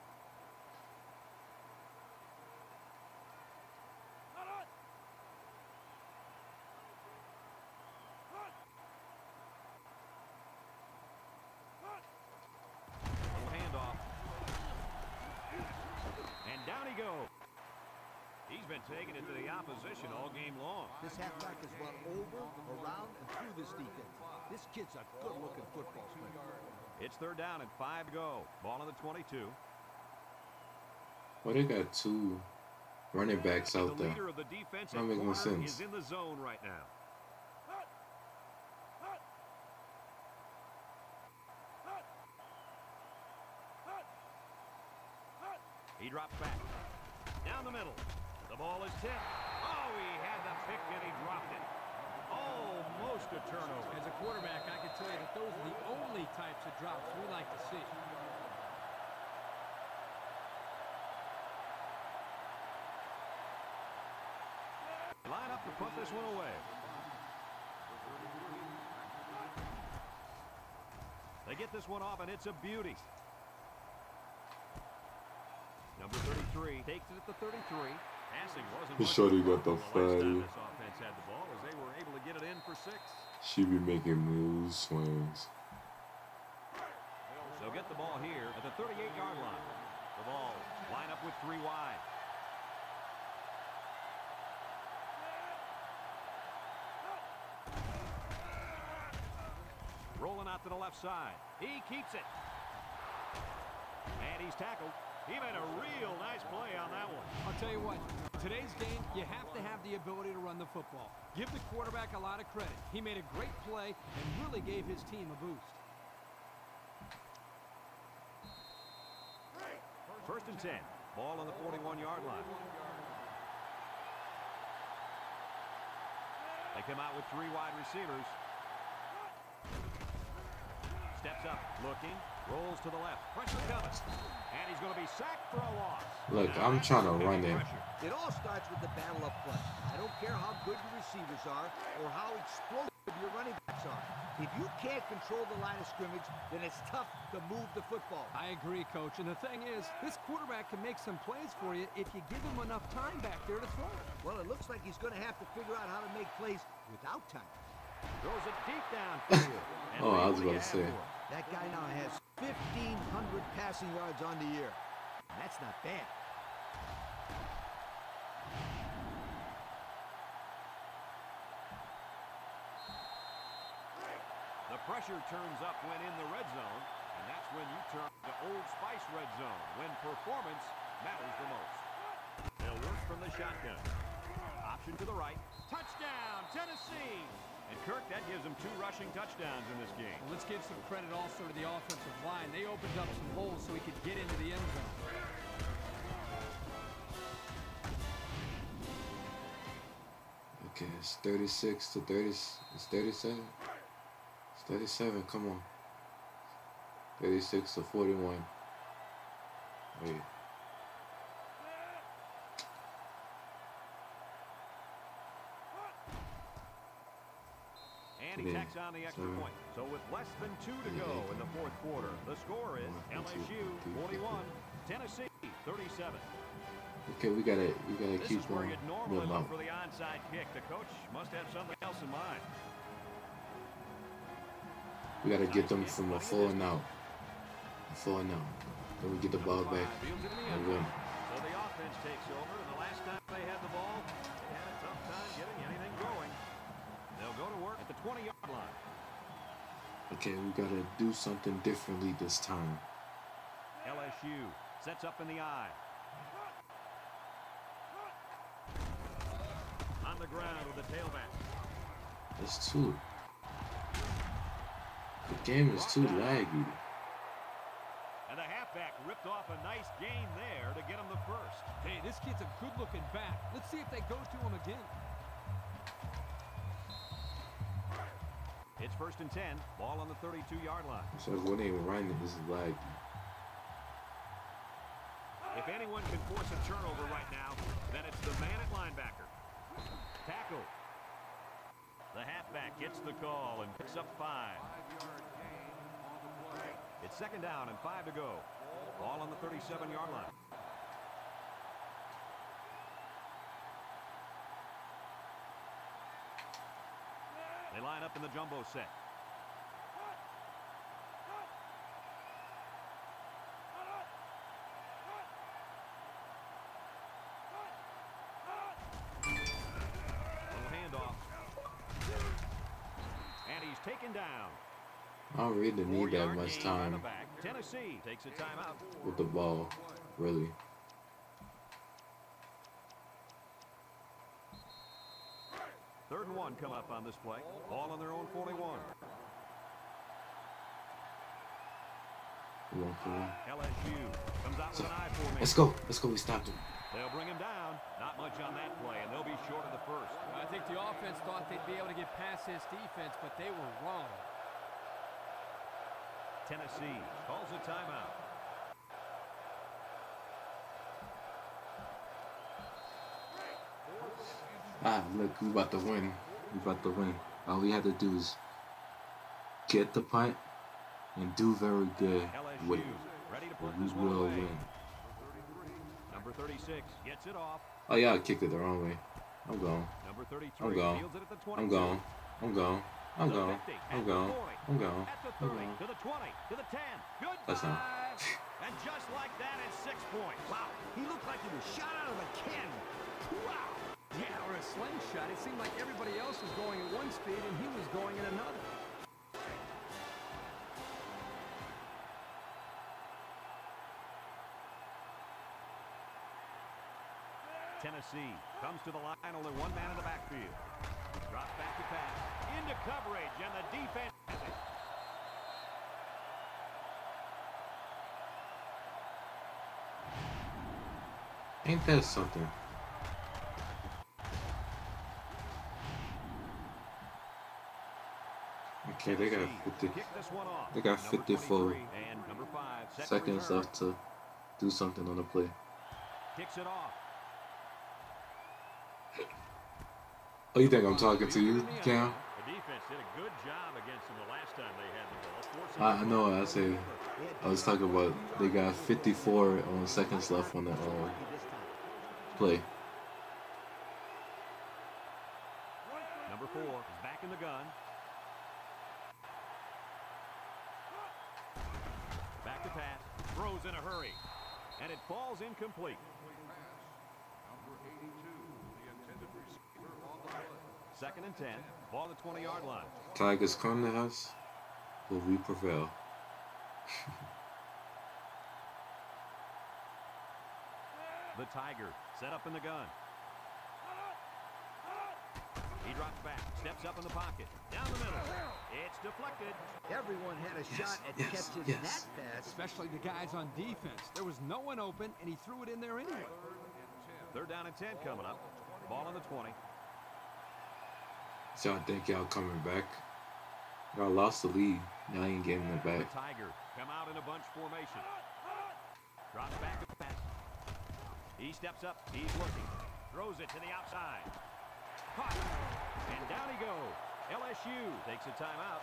Handoff. And down he goes. He's been taking it to the opposition all game long. This halfback has run over, around, and through this defense. This kid's a good-looking football player. It's third down and five to go. Ball on the twenty-two. Well, they got two running backs out The there. leader of the defense That at make no corner sense. is in the zone right now. He drops back. Down the middle. The ball is tipped. Oh, he had the pick and he dropped it. Almost a turnover. As a quarterback, I can tell you that those are the only types of drops we like to see. Line up to put this one away. They get this one off, and it's a beauty. Number thirty-three takes it at the thirty-three. Passing wasn't much Shorty of a got the problem the last time fatty. this offense had the ball as they were able to get it in for six. She be making moves, swings. So get the ball here at the thirty-eight yard line. The ball line up with three wide. Rolling out to the left side. He keeps it. And he's tackled. He made a real nice play on that one. I'll tell you what, today's game, you have to have the ability to run the football. Give the quarterback a lot of credit. He made a great play and really gave his team a boost. First and ten. Ball on the forty-one yard line. They come out with three wide receivers. steps up, looking, rolls to the left. Pressure coming. And he's going to be sacked for a loss. Look, Now I'm that's trying to heavy run it. pressure. It all starts with the battle up front. I don't care how good your receivers are or how explosive your running backs are. If you can't control the line of scrimmage, then it's tough to move the football. I agree, Coach. And the thing is, this quarterback can make some plays for you if you give him enough time back there to throw. Well, it looks like he's going to have to figure out how to make plays without time. Throws it deep downfield. And Oh, I was what do about you to have say. for him? That guy now has fifteen hundred passing yards on the year. That's not bad. The pressure turns up when in the red zone, and that's when you turn to Old Spice red zone, when performance matters the most. They'll work from the shotgun. Option to the right. Touchdown, Tennessee! And Kirk, that gives them two rushing touchdowns in this game. Well, let's give some credit also to the offensive line. They opened up some holes so he could get into the end zone. Okay, it's thirty-six to thirty. It's thirty-seven. It's thirty-seven. Come on. thirty-six to forty-one. Wait. And he tacks on the extra Seven. point. So with less than two to go in the fourth quarter, the score is L S U forty-one, Tennessee thirty-seven. Okay, we gotta, we gotta This keep is where on you'd normally moving look out. for the onside kick. The coach must have something else in mind. We gotta get them from a full and out. A full and out. Then we get the ball back Fields it in the and end win. zone. So the offense takes over, and the last time they had the ball, they had a tough time getting anything going. They'll go to work at the twenty-yard line. Okay, we gotta do something differently this time. L S U sets up in the eye. On the ground with the tailback. It's too. The game is too laggy. And the halfback ripped off a nice gain there to get him the first. Hey, this kid's a good-looking back. Let's see if they go to him again. It's first and ten. Ball on the thirty-two-yard line. So it wasn't even running. This is laggy. If anyone can force a turnover right now, then it's the man at linebacker. Tackle. The halfback gets the call and picks up five. Five-yard gain on the play. It's second down and five to go. Ball on the thirty-seven-yard line. They line up in the jumbo set. Little handoff. And he's taken down. I don't really need that Four-yard much gain on the time back. Tennessee takes a timeout. with the ball, really. Third and one come up on this play. Ball on their own forty-one. One for one. L S U comes out with an eye formation. Let's go. Let's go. We stopped him. They'll bring him down. Not much on that play, and they'll be short of the first. I think the offense thought they'd be able to get past this defense, but they were wrong. Tennessee calls a timeout. Ah, look, we about to win. We about to win. All we have to do is get the punt and do very good with L S U it. ready to put We this one will away. win. Number thirty-six gets it off. Oh, y'all kicked it the wrong way. I'm gone. Number thirty-three I'm gone. fields it at the twenty-two. I'm gone. I'm gone. I'm The gone. fifty, I'm at the gone. forty, I'm gone. At the I'm thirty, gone. to the twenty, to the ten. Goodbye. That's not. And just like that, it's six points. Wow, he looked like he was shot out of a cannon. Wow. Yeah, or a slingshot. It seemed like everybody else was going at one speed and he was going at another. Tennessee comes to the line, only one man in the backfield. Drops back to pass. Into coverage, and the defense has it. Ain't that something? Okay, they got fifty. They got fifty-four seconds left to do something on the play. Kicks it off. Oh, you think I'm talking to you, Cam? The defense did a good job against them the last time they had the ball. I, I know. I say I was talking about they got fifty-four on seconds left on the uh, play. Number four is back in the gun. Back to pass. Throws in a hurry. And it falls incomplete. Number eighty-two, the intended receiver on the play. Second and ten. Ball at the twenty-yard line. Tigers come to us, will we prevail? The Tiger set up in the gun. He drops back, steps up in the pocket, down the middle. It's deflected. Everyone had a Yes, shot at yes, catching yes. that pass. Especially the guys on defense. There was no one open, and he threw it in there anyway. Third down and ten coming up. Ball on the twenty. So y'all think y'all coming back? Y'all lost the lead. Y'all ain't getting it The back. Tiger come out in a bunch formation. Drops back to pass. He steps up. He's looking. Throws it to the outside. Caught. And down he goes. L S U takes a timeout.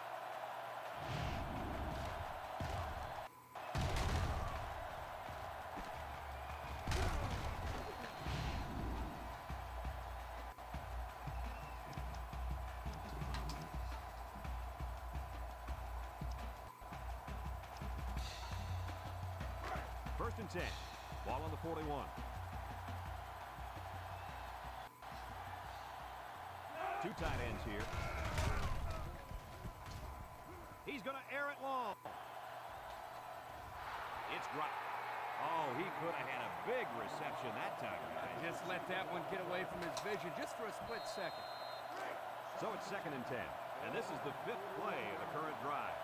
First and ten. Ball on the forty-one. Two tight ends here. He's going to air it long. It's dropped. Oh, he could have had a big reception that time. I just let that one get away from his vision just for a split second. So it's second and ten. And this is the fifth play of the current drive.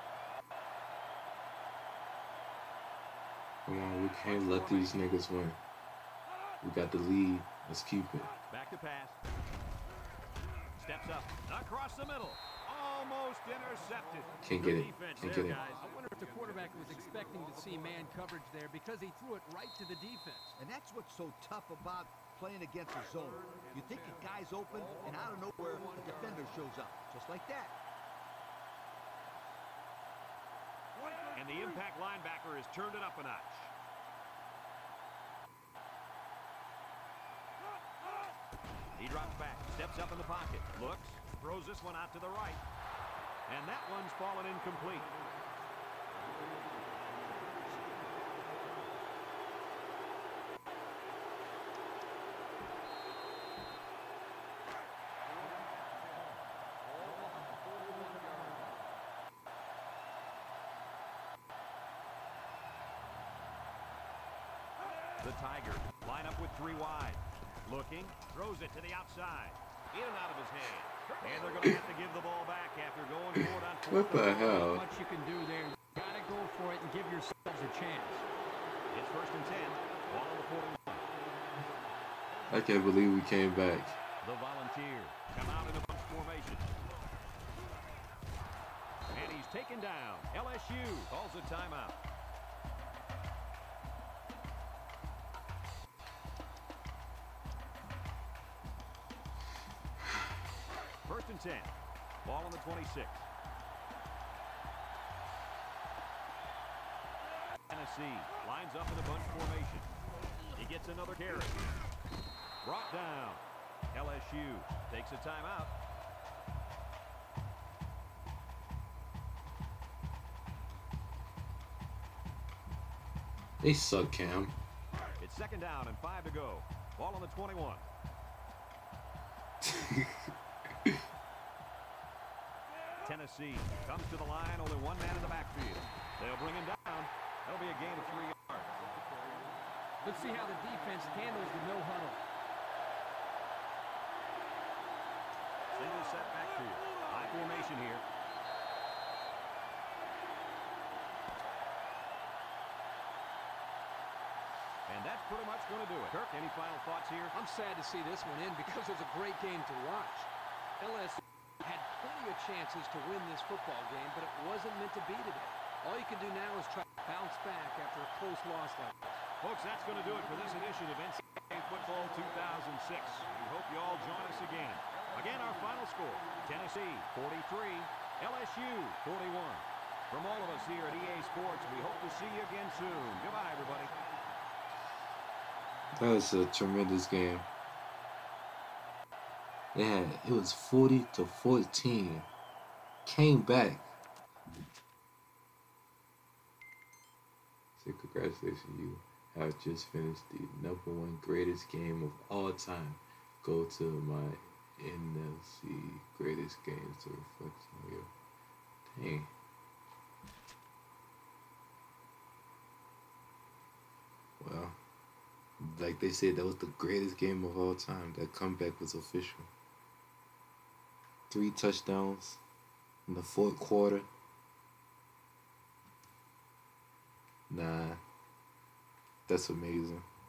Come on, we can't let these niggas win. We got the lead. Let's keep it. Back to pass. Steps up. Across the middle. Almost intercepted. Can't Good get it. defense Can't there, get it. guys. I wonder if the quarterback was expecting to see man coverage there because he threw it right to the defense. And that's what's so tough about playing against a zone. You think a guy's open, and out of nowhere, a defender shows up. Just like that. And the impact linebacker has turned it up a notch. He drops back, steps up in the pocket, looks, throws this one out to the right. And that one's fallen incomplete. The Tigers line up with three wide. Looking, throws it to the outside. In and out of his hand. And they're going to have to give the ball back after going forward on fourth. What the hell? Not much you can do there. You gotta go for it and give yourselves a chance. It's first and ten. Ball on the forty-one. I can't believe we came back. The Volunteers come out in a bunch formation. And he's taken down. L S U calls a timeout. First and ten. Ball on the twenty-six. Tennessee lines up in a bunch formation. He gets another carry. Brought down. L S U takes a timeout. They suck, Cam. It's second down and five to go. Ball on the twenty-one. Tennessee comes to the line, only one man in the backfield. They'll bring him down. That'll be a gain of three yards. Let's see how the defense handles the no huddle. Single set backfield. High formation here. And that's pretty much going to do it. Kirk, any final thoughts here? I'm sad to see this one in because it was a great game to watch. L S U had plenty plenty of chances to win this football game, but it wasn't meant to be today. All you can do now is try to bounce back after a close loss like this. Folks, that's going to do it for this edition of N C A A Football two thousand six. We hope you all join us again. Again, our final score, Tennessee forty-three, L S U forty-one. From all of us here at E A Sports, we hope to see you again soon. Goodbye, everybody. That was a tremendous game. Yeah, it was forty to fourteen. Came back. So congratulations, you have just finished the number one greatest game of all time. Go to my N L C greatest games to reflect on you. Dang. Well, like they said, that was the greatest game of all time. That comeback was official. Three touchdowns in the fourth quarter. Nah, that's amazing.